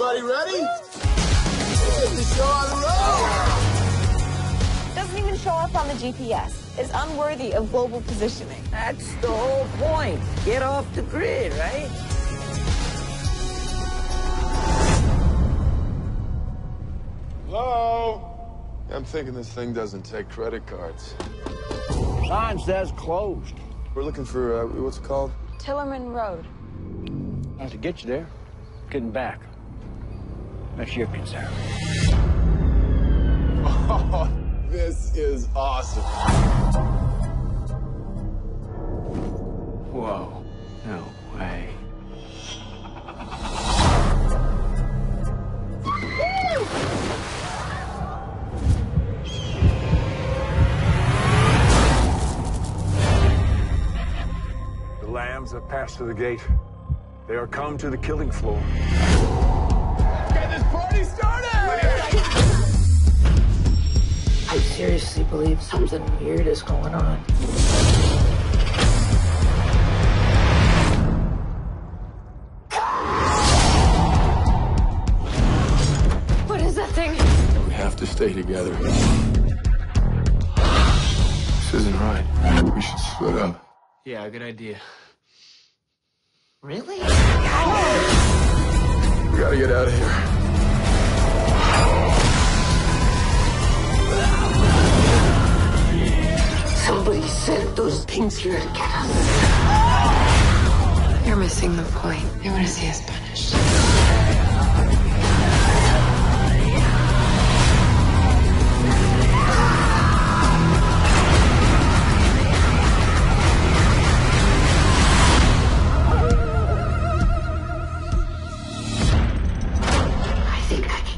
Everybody ready? Let's get the show on the road! Doesn't even show up on the GPS. It's unworthy of global positioning. That's the whole point. Get off the grid, right? Hello? I'm thinking this thing doesn't take credit cards. Sign says closed. We're looking for, what's it called? Tillerman Road. I have to get you there. Getting back. That's your concern. Oh, this is awesome. Whoa. No way. The lambs have passed through the gate. They are come to the killing floor. Get this party started! I seriously believe something weird is going on. What is that thing? We have to stay together. This isn't right. We should split up. Yeah, good idea. Really? We gotta get out of here. Somebody sent those things here to get us. You're missing the point. They want to see us punished. I think I can